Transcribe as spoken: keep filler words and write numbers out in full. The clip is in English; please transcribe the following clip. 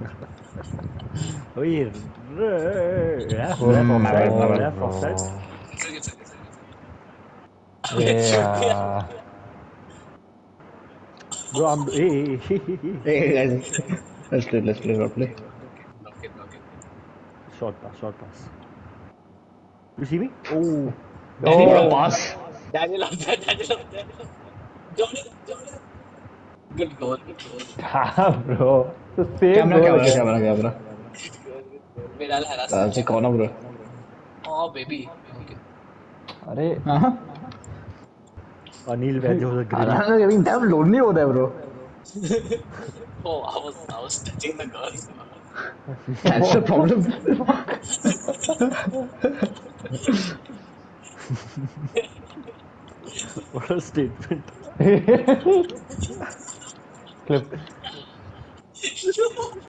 Wait, ref, Oh, ref never, offside, never, ref offside. bro. It's okay, it's okay, it's okay. Okay, shoot me. Yeah. Bro, I'm. Hey, hey, hey, hey. Hey guys, let's play, let's play, let's play. Okay, knock it, knock it. Short pass, short pass. You see me? Oh, What a Oh, pass! Daniel up there, Daniel up there. Jordan, Jordan. Good goal, good goal. damn, bro. The same Camera, goal camera, again. camera, camera. Good goal, good goal. Wait, I'll harass him. That's a corner, bro. Oh, baby. Okay. अरे Uh huh. Anil Vaidya was a grill. I'm getting damn lonely over there, bro. Oh, I was, I was touching the girl. That's the problem. What a statement. Clip.